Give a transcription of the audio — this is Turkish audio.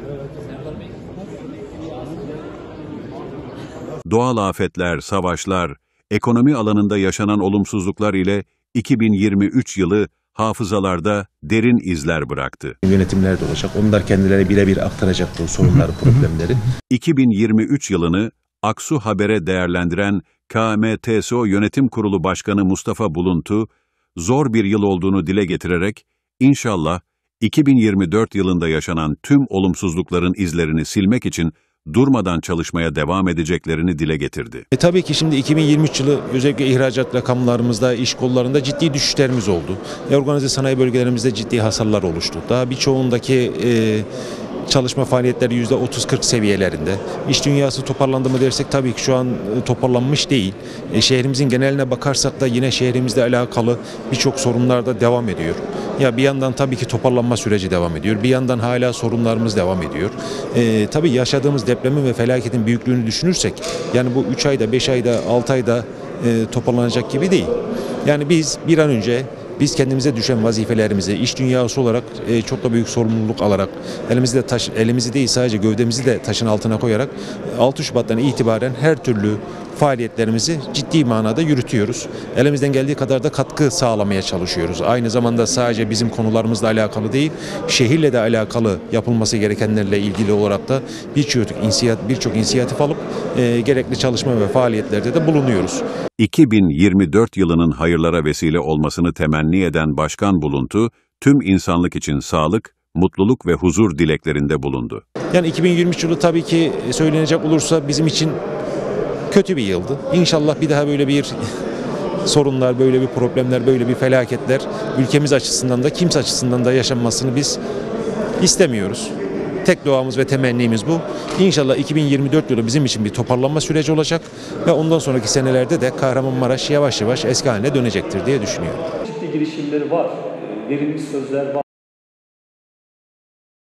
Doğal afetler, savaşlar, ekonomi alanında yaşanan olumsuzluklar ile 2023 yılı hafızalarda derin izler bıraktı. Yönetimler de olacak. Onlar kendileri birebir aktaracak bu sorunları, problemleri. 2023 yılını Aksu Haber'e değerlendiren KMTSO Yönetim Kurulu Başkanı Mustafa Buluntu, zor bir yıl olduğunu dile getirerek, inşallah 2024 yılında yaşanan tüm olumsuzlukların izlerini silmek için durmadan çalışmaya devam edeceklerini dile getirdi. Tabii ki şimdi 2023 yılı özellikle ihracat rakamlarımızda, iş kollarında ciddi düşüşlerimiz oldu. Organize sanayi bölgelerimizde ciddi hasarlar oluştu. Daha birçoğundaki çalışma faaliyetleri %30-40 seviyelerinde. İş dünyası toparlandı mı dersek tabii ki şu an toparlanmış değil. Şehrimizin geneline bakarsak da yine şehrimizle alakalı birçok sorunlar da devam ediyor. Ya bir yandan tabii ki toparlanma süreci devam ediyor. Bir yandan hala sorunlarımız devam ediyor. Tabii yaşadığımız depremin ve felaketin büyüklüğünü düşünürsek yani bu 3 ayda, 5 ayda, 6 ayda toparlanacak gibi değil. Yani biz bir an önce kendimize düşen vazifelerimizi iş dünyası olarak çok da büyük sorumluluk alarak elimizi değil sadece gövdemizi de taşın altına koyarak 6 Şubat'tan itibaren her türlü faaliyetlerimizi ciddi manada yürütüyoruz. Elimizden geldiği kadar da katkı sağlamaya çalışıyoruz. Aynı zamanda sadece bizim konularımızla alakalı değil, şehirle de alakalı yapılması gerekenlerle ilgili olarak da birçok inisiyatif alıp gerekli çalışma ve faaliyetlerde de bulunuyoruz. 2024 yılının hayırlara vesile olmasını temenni eden Başkan Buluntu, tüm insanlık için sağlık, mutluluk ve huzur dileklerinde bulundu. Yani 2023 yılı tabii ki söylenecek olursa bizim için kötü bir yıldı. İnşallah bir daha böyle bir sorunlar, böyle bir problemler, böyle bir felaketler ülkemiz açısından da kimse açısından da yaşanmasını biz istemiyoruz. Tek duamız ve temennimiz bu. İnşallah 2024 yılı bizim için bir toparlanma süreci olacak ve ondan sonraki senelerde de Kahramanmaraş yavaş yavaş eski haline dönecektir diye düşünüyorum. Ciddi girişimleri var, verilmiş sözler var.